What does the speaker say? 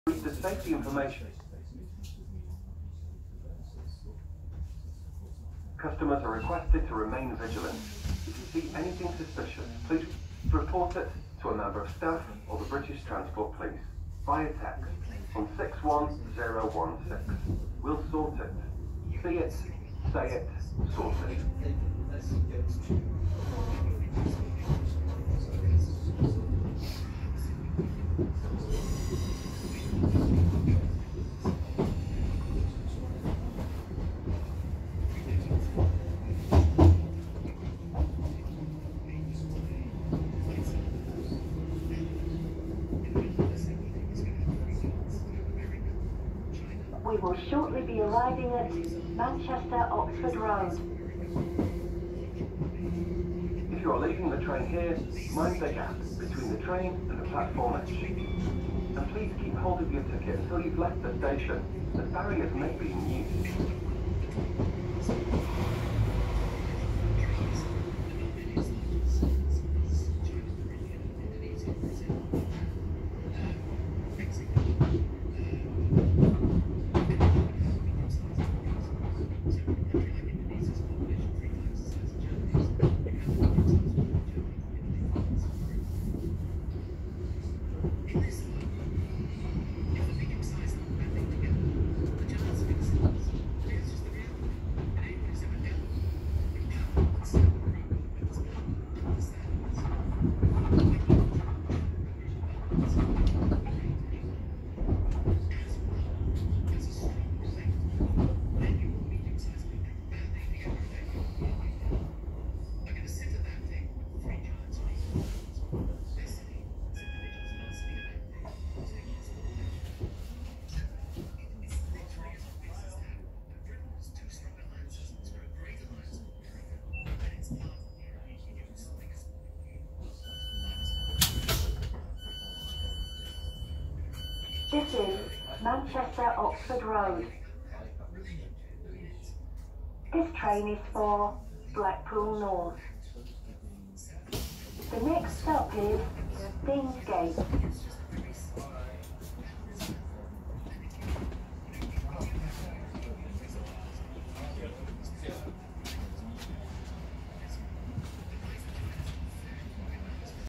Read the safety information. Customers are requested to remain vigilant. If you see anything suspicious, please report it to a member of staff or the British Transport Police via text on 61016. We'll sort it. See it, say it, sort it. We will shortly be arriving at Manchester-Oxford Road. If you are leaving the train here, mind the gap between the train and the platform edge. And please keep hold of your ticket until you've left the station, as barriers may be in use. This is Manchester-Oxford Road. This train is for Blackpool North. The next stop is Deansgate.